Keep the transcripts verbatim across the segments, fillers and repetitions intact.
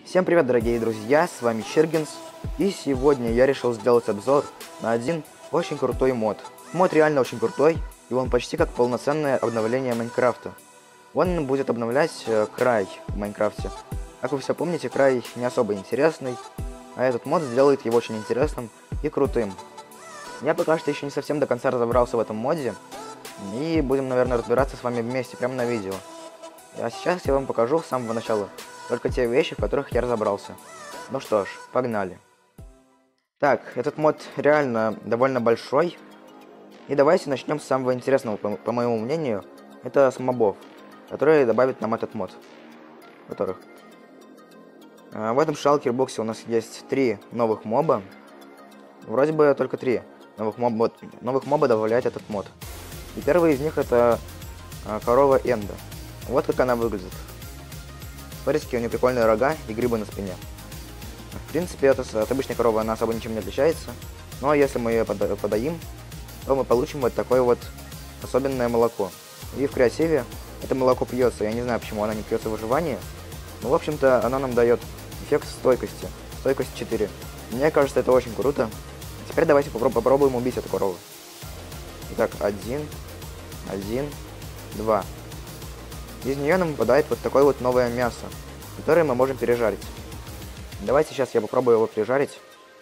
Всем привет, дорогие друзья, с вами Чиргинс, и сегодня я решил сделать обзор на один очень крутой мод. Мод реально очень крутой, и он почти как полноценное обновление Майнкрафта. Он будет обновлять э, край в Майнкрафте. Как вы все помните, край не особо интересный, а этот мод сделает его очень интересным и крутым. Я пока что еще не совсем до конца разобрался в этом моде, и будем, наверное, разбираться с вами вместе, прямо на видео. А сейчас я вам покажу с самого начала только те вещи, в которых я разобрался. Ну что ж, погнали. Так, этот мод реально довольно большой. И давайте начнем с самого интересного, по, по моему мнению. Это с мобов, которые добавят нам этот мод. Которых. А, в этом шалкер-боксе у нас есть три новых моба. Вроде бы только три новых моба, новых моба добавляет этот мод. И первый из них это а, корова Энда. Вот как она выглядит. Смотрите, у нее прикольные рога и грибы на спине. В принципе, это, от обычной коровы она особо ничем не отличается. Но если мы ее пода подаим, то мы получим вот такое вот особенное молоко. И в креативе это молоко пьется. Я не знаю, почему она не пьется в выживании. Но, в общем-то, она нам дает эффект стойкости. Стойкость четыре. Мне кажется, это очень круто. Теперь давайте попро попробуем убить эту корову. Итак, один, один, два. Из нее нам выпадает вот такое вот новое мясо, которое мы можем пережарить. Давайте сейчас я попробую его пережарить.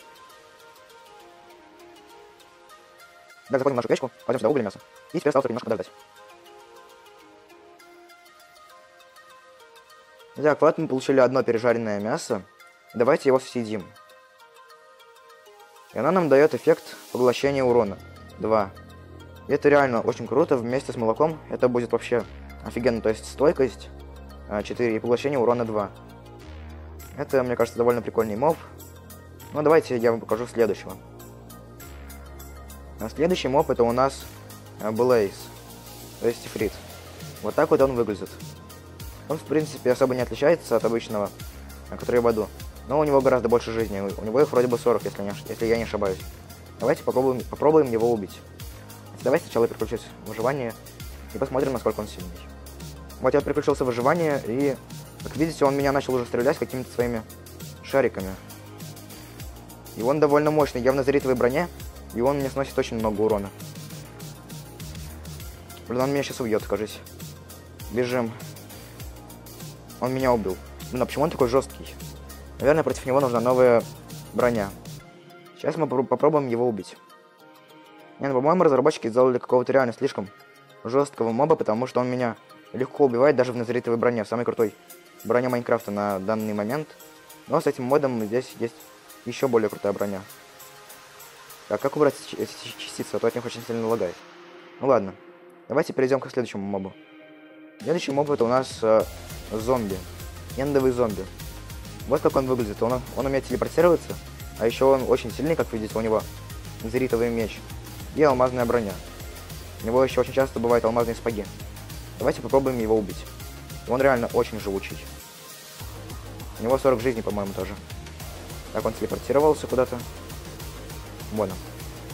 Так, заходим в нашу печку, кладем сюда уголь и мясо. И теперь осталось немножко подождать. Так, вот мы получили одно пережаренное мясо. Давайте его съедим. И она нам дает эффект поглощения урона. два. И это реально очень круто. Вместе с молоком это будет вообще офигенно. То есть стойкость четыре и поглощение урона два. Это, мне кажется, довольно прикольный моб. Ну, давайте я вам покажу следующего. А следующий моб это у нас Blaze, то есть Ифрит. Вот так вот он выглядит. Он, в принципе, особо не отличается от обычного, который в аду. Но у него гораздо больше жизни. У него их вроде бы сорок, если, не, если я не ошибаюсь. Давайте попробуем, попробуем его убить. Давайте сначала переключусь в выживание и посмотрим, насколько он сильный. Вот я переключился в выживание, и, как видите, он меня начал уже стрелять какими-то своими шариками. И он довольно мощный, я в незаритовой броне, и он мне сносит очень много урона. Блин, он меня сейчас убьет, кажись. Бежим. Он меня убил. Блин, а почему он такой жесткий? Наверное, против него нужна новая броня. Сейчас мы попробуем его убить. Не, ну, по-моему, разработчики сделали какого-то реально слишком жесткого моба, потому что он меня легко убивает даже в незаритовой броне, в самой крутой броне Майнкрафта на данный момент. Но с этим модом здесь есть еще более крутая броня. Так, как убрать эти частицы, а то от них очень сильно лагает. Ну ладно, давайте перейдем к следующему мобу. Следующий моб это у нас э, зомби, эндовый зомби. Вот как он выглядит, он, он умеет телепортироваться, а еще он очень сильный, как видите, у него незаритовый меч и алмазная броня. У него еще очень часто бывают алмазные сапоги. Давайте попробуем его убить. Он реально очень живучий. У него сорок жизней, по-моему, тоже. Так, он телепортировался куда-то. Вон он.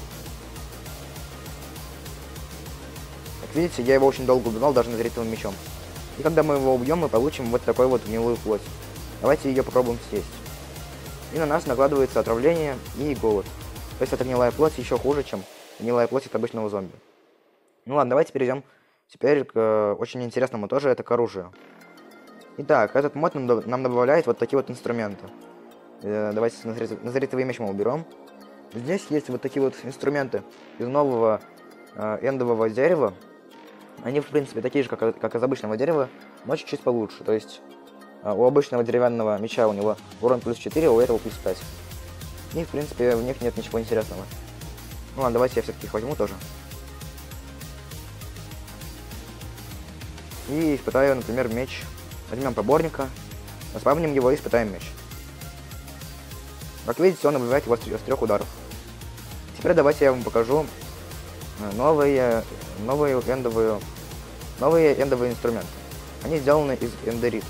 Как видите, я его очень долго убивал, даже незаритовым мечом. И когда мы его убьем, мы получим вот такую вот гнилую плоть. Давайте ее попробуем съесть. И на нас накладывается отравление и голод. То есть эта гнилая плоть еще хуже, чем гнилая плоть от обычного зомби. Ну ладно, давайте перейдем теперь к э, очень интересному тоже, это к оружию. Итак, этот мод нам, нам добавляет вот такие вот инструменты. Э, давайте незаритовый меч мы уберем. Здесь есть вот такие вот инструменты из нового э, эндового дерева. Они, в принципе, такие же, как, как из обычного дерева, но чуть-чуть получше. То есть э, у обычного деревянного меча у него урон плюс четыре, а у этого плюс пять. И, в принципе, в них нет ничего интересного. Ну ладно, давайте я все-таки их возьму тоже. И испытаю, например, меч. Возьмем поборника, спавним его и испытаем меч. Как видите, он убивает его с трех ударов. Теперь давайте я вам покажу новые, новые эндовые, новые эндовые инструменты. Они сделаны из эндерита.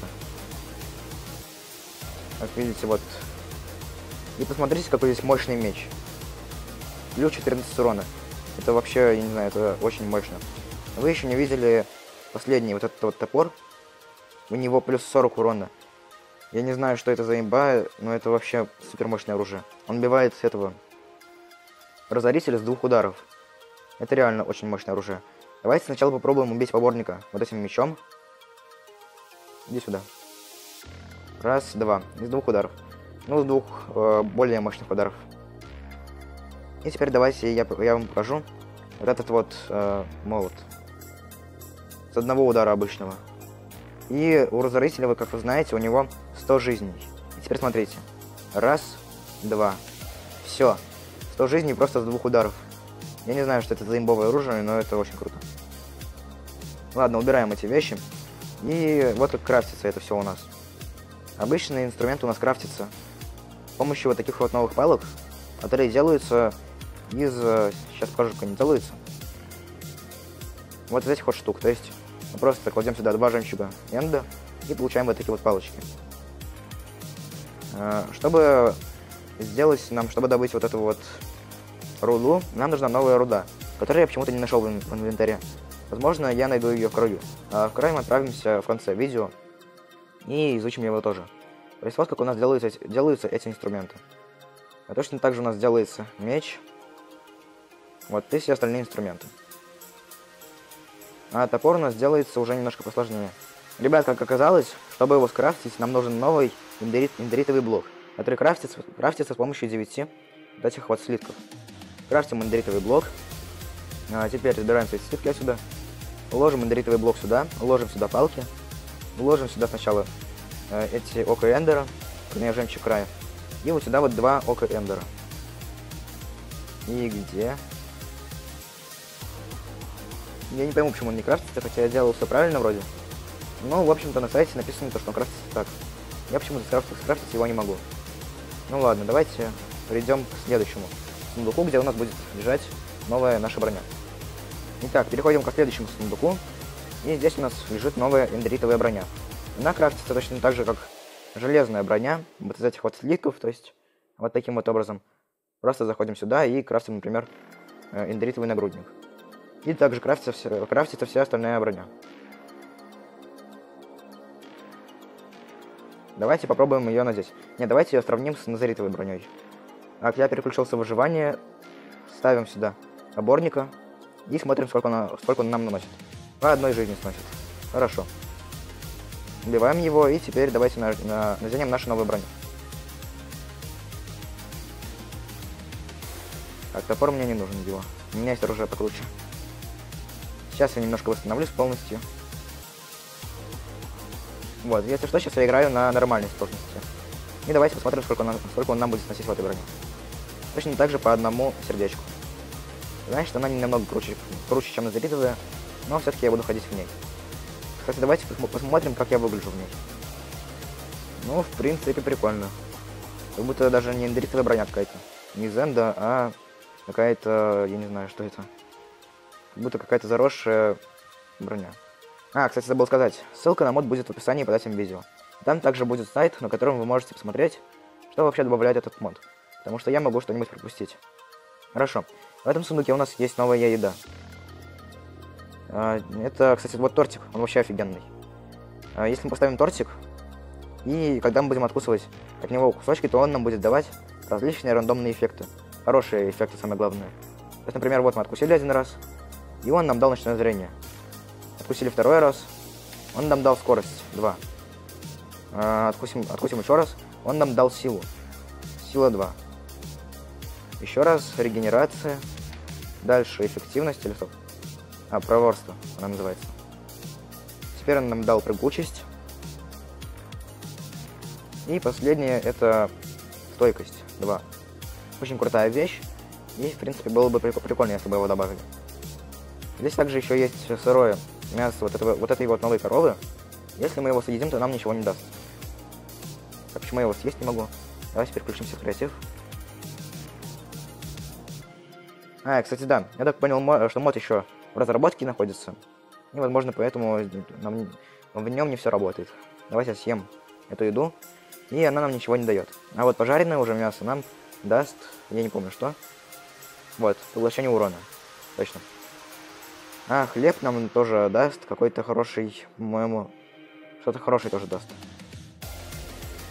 Как видите, вот. И посмотрите, какой здесь мощный меч. Плюс четырнадцать урона. Это вообще, я не знаю, это очень мощно. Вы еще не видели последний вот этот вот топор. У него плюс сорок урона. Я не знаю, что это за имба, но это вообще супер мощное оружие. Он убивает этого разорителя с двух ударов. Это реально очень мощное оружие. Давайте сначала попробуем убить поборника вот этим мечом. Иди сюда. Раз, два. Из двух ударов. Ну, с двух э, более мощных ударов. И теперь давайте я, я вам покажу вот этот вот э, молот. С одного удара обычного. И у разорителя, вы как вы знаете, у него сто жизней. И теперь смотрите. Раз, два. Все. сто жизней просто с двух ударов. Я не знаю, что это за имбовое оружие, но это очень круто. Ладно, убираем эти вещи. И вот как крафтится это все у нас. Обычные инструменты у нас крафтятся с помощью вот таких вот новых палок, которые делаются из... Сейчас покажу, как они делаются. Вот из этих вот штук. То есть мы просто кладем сюда два жемчуга энда и получаем вот такие вот палочки. Чтобы сделать нам, чтобы добыть вот эту вот руду, нам нужна новая руда, которую я почему-то не нашел в инвентаре. Возможно, я найду ее в краю. А в край мы отправимся в конце видео и изучим его тоже. То есть вот как у нас делаются, делаются эти инструменты. А точно так же у нас делается меч. Вот и все остальные инструменты. А топор у нас делается уже немножко посложнее. Ребят, как оказалось, чтобы его скрафтить, нам нужен новый эндерит, эндеритовый блок, который крафтится, крафтится с помощью девяти вот этих вот слитков. Крафтим эндеритовый блок. А теперь забираем эти слитки отсюда. Уложим эндеритовый блок сюда. Уложим сюда палки. Уложим сюда сначала э, эти око эндера. Вернее, жемчуг края. И вот сюда вот два ока эндера. И где? Я не пойму, почему он не крафтится, хотя я делал все правильно вроде. Ну, в общем-то, на сайте написано, то, что он крафтится так. Я почему-то скрафтить, скрафтить его не могу. Ну ладно, давайте перейдем к следующему сундуку, где у нас будет лежать новая наша броня. Итак, переходим к следующему сундуку. И здесь у нас лежит новая эндеритовая броня. Она крафтится точно так же, как железная броня. Вот из этих вот слитков, то есть вот таким вот образом. Просто заходим сюда и крафтим, например, эндеритовый нагрудник. И также крафтится, все, крафтится вся остальная броня. Давайте попробуем ее надеть. Не, давайте ее сравним с назаритовой броней. Так, я переключился в выживание. Ставим сюда оборника. И смотрим, сколько, она, сколько он нам наносит. По одной жизни сносит. Хорошо. Убиваем его, и теперь давайте на, на, наденем нашу новую броню. Так, топор мне не нужен его. У меня есть оружие покруче. Сейчас я немножко восстановлюсь полностью. Вот, если что, сейчас я играю на нормальной сложности. И давайте посмотрим, сколько он, сколько он нам будет сносить в этой броне. Точно так же по одному сердечку. Знаешь, что она не намного круче, круче чем назаритовая, но все-таки я буду ходить в ней. Кстати, давайте посмотрим, как я выгляжу в ней. Ну, в принципе, прикольно. Как будто даже не эндеритовая броня какая-то. Не зенда, а какая-то... Я не знаю, что это. Как будто какая-то заросшая броня. А, кстати, забыл сказать. Ссылка на мод будет в описании под этим видео. Там также будет сайт, на котором вы можете посмотреть, что вообще добавляет этот мод. Потому что я могу что-нибудь пропустить. Хорошо. В этом сундуке у нас есть новая еда. А, это, кстати, вот тортик. Он вообще офигенный. А, если мы поставим тортик, и когда мы будем откусывать от него кусочки, то он нам будет давать различные рандомные эффекты. Хорошие эффекты, самое главное. То есть, например, вот мы откусили один раз, и он нам дал ночное зрение. Откусили второй раз, он нам дал скорость два. А, откусим, откусим еще раз, он нам дал силу. Сила два. Еще раз регенерация. Дальше эффективность или стоп? А, проворство она называется. Теперь он нам дал прыгучесть. И последнее это стойкость два. Очень крутая вещь. И, в принципе, было бы прикольно, если бы его добавили. Здесь также еще есть сырое мясо вот, этого, вот этой вот новой коровы. Если мы его съедим, то нам ничего не даст. А почему я его съесть не могу? Давайте переключимся в креатив. А, кстати, да. Я так понял, что мод еще в разработке находится. И, возможно, поэтому нам, в нем не все работает. Давайте я съем эту еду. И она нам ничего не дает. А вот пожаренное уже мясо нам даст... Я не помню, что. Вот, поглощение урона. Точно. А хлеб нам тоже даст какой-то хороший, по-моему, что-то хорошее тоже даст.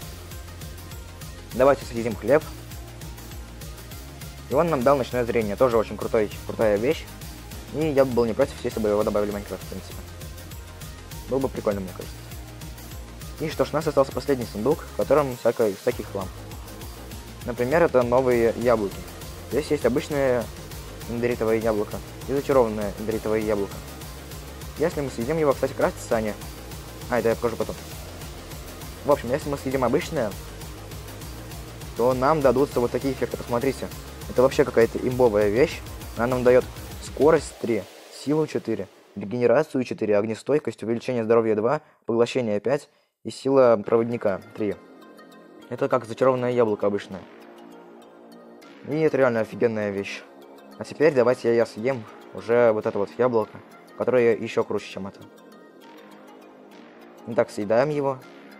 Давайте съедим хлеб. И он нам дал ночное зрение. Тоже очень крутой, крутая вещь. И я бы был не против, если бы его добавили в Майнкрафт, в принципе. Было бы прикольно, мне кажется. И что ж, у нас остался последний сундук, в котором всякий, всякий хлам. Например, это новые яблоки. Здесь есть обычные эндеритовое яблоко и зачарованное эндеритовое яблоко. Если мы съедим его, кстати, крафтятся они. А, это я покажу потом. В общем, если мы съедим обычное, то нам дадутся вот такие эффекты. Посмотрите, это вообще какая-то имбовая вещь. Она нам дает скорость три, силу четыре, регенерацию четыре, огнестойкость, увеличение здоровья два, поглощение пять и сила проводника три. Это как зачарованное яблоко обычное. И это реально офигенная вещь. А теперь давайте я съем уже вот это вот яблоко, которое еще круче, чем это. Итак, съедаем его.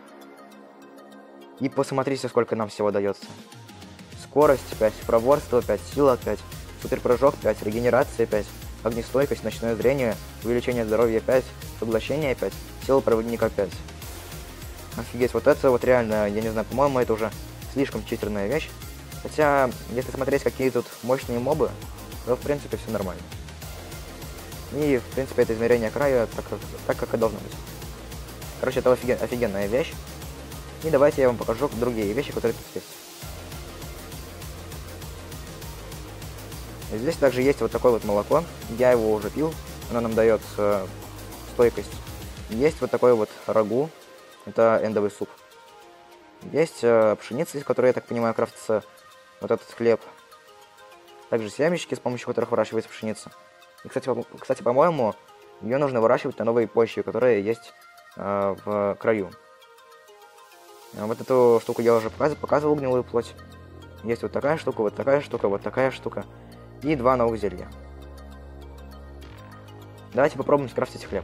И посмотрите, сколько нам всего дается. Скорость пять, проворство пять, сила пять, суперпрыжок пять, регенерация пять, огнестойкость, ночное зрение, увеличение здоровья пять, поглощение пять, сила проводника пять. Офигеть, вот это вот реально, я не знаю, по-моему, это уже слишком читерная вещь. Хотя, если смотреть, какие тут мощные мобы, то, в принципе, все нормально. И, в принципе, это измерение края так, как, так, как и должно быть. Короче, это офиген, офигенная вещь. И давайте я вам покажу другие вещи, которые тут есть. И здесь также есть вот такое вот молоко. Я его уже пил. Оно нам дает э, стойкость. Есть вот такой вот рагу. Это эндовый суп. Есть э, пшеница, из которой, я так понимаю, крафтится вот этот хлеб. Также семечки, с помощью которых выращивается пшеница. И, кстати, по- кстати по-моему, ее нужно выращивать на новой почве, которая есть э, в краю. А вот эту штуку я уже показывал, показывал гнилую плоть. Есть вот такая штука, вот такая штука, вот такая штука. И два новых зелья. Давайте попробуем скрафтить хлеб.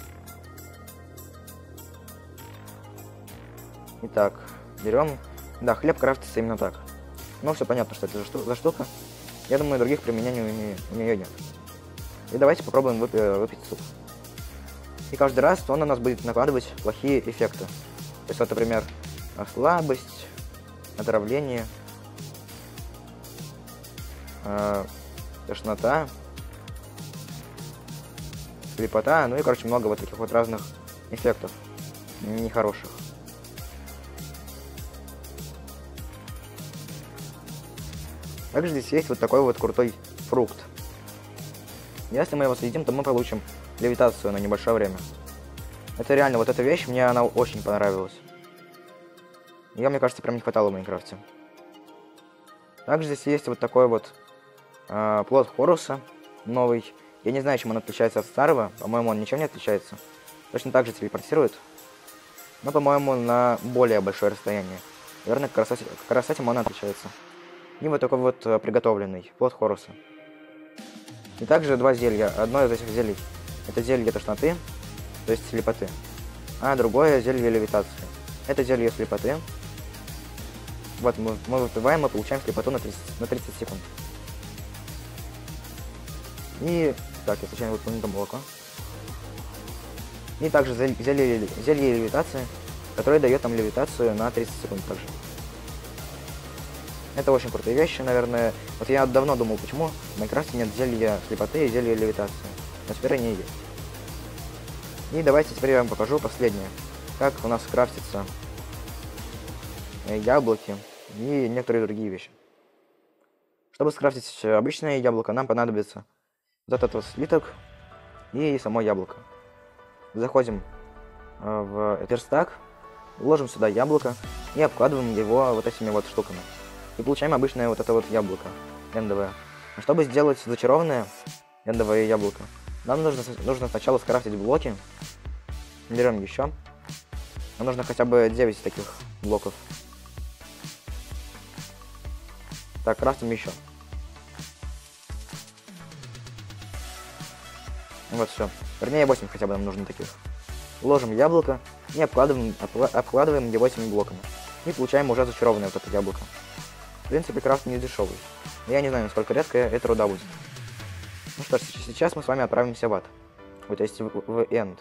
Итак, берем. Да, хлеб крафтится именно так. Ну, все понятно, что это за, шту... за штука. Я думаю, других применений у нее, у нее нет. И давайте попробуем выпи... выпить суп. И каждый раз он на нас будет накладывать плохие эффекты. То есть, вот, например, слабость, отравление, э, тошнота, слепота, ну и, короче, много вот таких вот разных эффектов нехороших. Также здесь есть вот такой вот крутой фрукт. Если мы его съедим, то мы получим левитацию на небольшое время. Это реально, вот эта вещь, мне она очень понравилась. Ее, мне кажется, прям не хватало в Майнкрафте. Также здесь есть вот такой вот э, плод Хоруса, новый. Я не знаю, чем он отличается от старого. По-моему, он ничем не отличается. Точно так же телепортирует. Но, по-моему, на более большое расстояние. Наверное, как раз, как раз этим он отличается. И вот такой вот э, приготовленный плод Хоруса. И также два зелья. Одно из этих зелий — это зелье тошноты, то есть слепоты. А другое — зелье левитации. Это зелье слепоты. Вот, мы, мы выпиваем, мы получаем слепоту на тридцать, на тридцать секунд. И... Так, я случайно выпил не то молоко. И также зелье, зелье, зелье левитации, которое дает нам левитацию на тридцать секунд также. Это очень крутые вещи, наверное. Вот я давно думал, почему в Майнкрафте нет зелья слепоты и зелья левитации. Но теперь они есть. И давайте теперь я вам покажу последнее. Как у нас крафтятся яблоки и некоторые другие вещи. Чтобы скрафтить обычное яблоко, нам понадобится вот этот вот слиток и само яблоко. Заходим в верстак, ложим сюда яблоко и обкладываем его вот этими вот штуками. И получаем обычное вот это вот яблоко эндовое. А чтобы сделать зачарованное эндовое яблоко, нам нужно, нужно сначала скрафтить блоки. Берем еще. Нам нужно хотя бы девять таких блоков. Так, крафтим еще. Вот все. Вернее, восемь хотя бы нам нужно таких. Ложим яблоко и обкладываем, обкладываем его этими блоками. И получаем уже зачарованное вот это яблоко. В принципе, крафт не дешевый. Я не знаю, насколько редко это руда будет. Ну что ж, сейчас мы с вами отправимся в ад. Вот, то есть в, в End.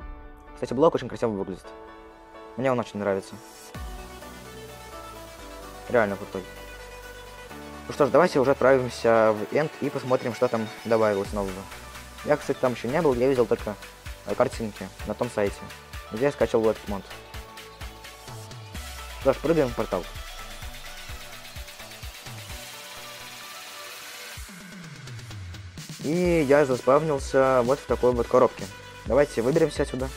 Кстати, блок очень красиво выглядит. Мне он очень нравится. Реально крутой. Ну что ж, давайте уже отправимся в End и посмотрим, что там добавилось нового. Я, кстати, там еще не был, я видел только картинки на том сайте, где я скачал этот мод. Что ж, прыгаем в портал. И я заспавнился вот в такой вот коробке. Давайте выберемся отсюда.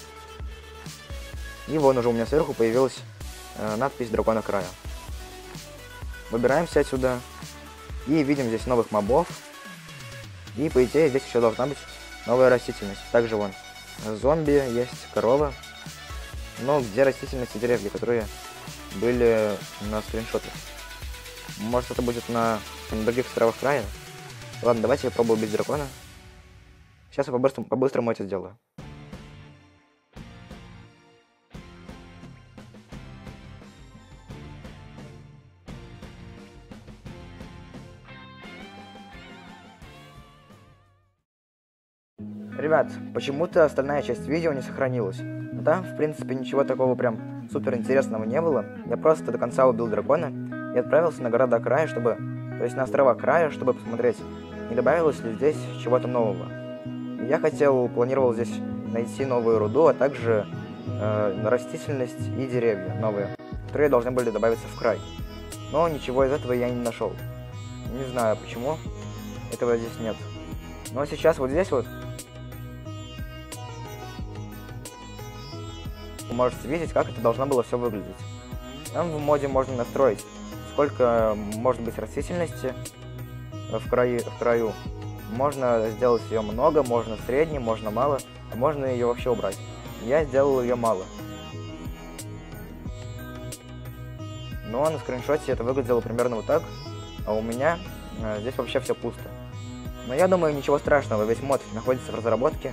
И вон уже у меня сверху появилась э, надпись Дракона Края. Выбираемся отсюда. И видим здесь новых мобов. И по идее здесь еще должна быть новая растительность. Также вон зомби есть, корова. Но где растительность и деревья, которые были на скриншотах? Может, это будет на, на других островах края? Ладно, давайте я попробую убить дракона. Сейчас я по-быстрому, по-быстрому это сделаю. Ребят, почему-то остальная часть видео не сохранилась. Но там, в принципе, ничего такого прям супер интересного не было. Я просто до конца убил дракона и отправился на города края, чтобы... То есть на острова края, чтобы посмотреть, не добавилось ли здесь чего-то нового. Я хотел, планировал здесь найти новую руду, а также э, растительность и деревья новые, которые должны были добавиться в край. Но ничего из этого я не нашел. Не знаю почему этого здесь нет. Но сейчас вот здесь вот вы можете видеть, как это должно было все выглядеть. Там в моде можно настроить, сколько может быть растительности в краю, в краю. Можно сделать ее много, можно средне, можно мало, а можно ее вообще убрать. Я сделал ее мало. Но на скриншоте это выглядело примерно вот так, а у меня э, здесь вообще все пусто. Но я думаю, ничего страшного, весь мод находится в разработке.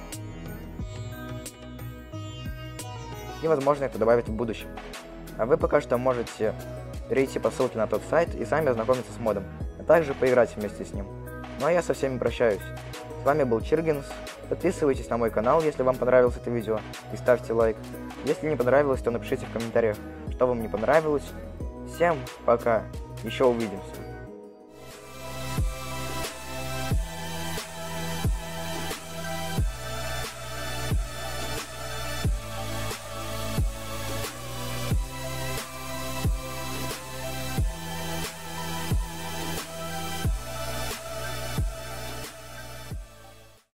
И возможно это добавить в будущем. А вы пока что можете перейти по ссылке на тот сайт и сами ознакомиться с модом, а также поиграть вместе с ним. Ну а я со всеми прощаюсь. С вами был Чиргинс. Подписывайтесь на мой канал, если вам понравилось это видео, и ставьте лайк. Если не понравилось, то напишите в комментариях, что вам не понравилось. Всем пока, еще увидимся.